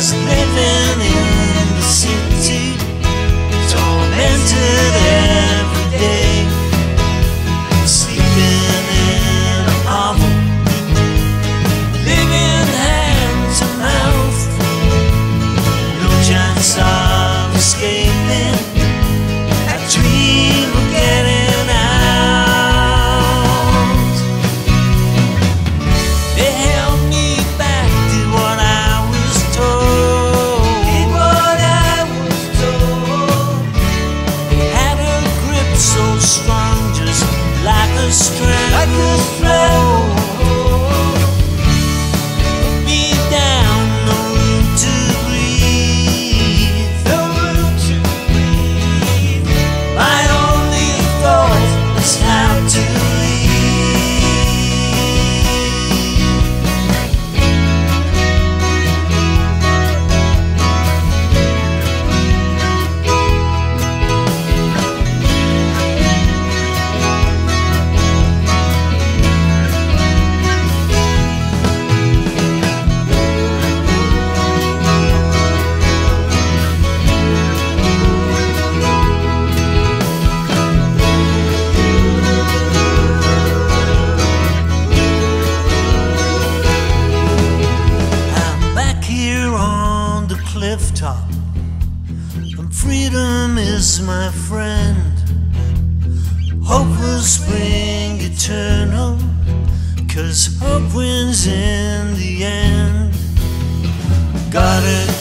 just living in the city, tormented every day, sleeping in a hovel, living hand to mouth, no chance of escaping, a dream of getting out. They held me back, did what I was told, had a grip so strong, just like a strand of rope. Put me down, no room to breathe, my only thought was how to leave. On the cliff top, and freedom is my friend. Hope will spring eternal, 'cause hope wins in the end. Gotta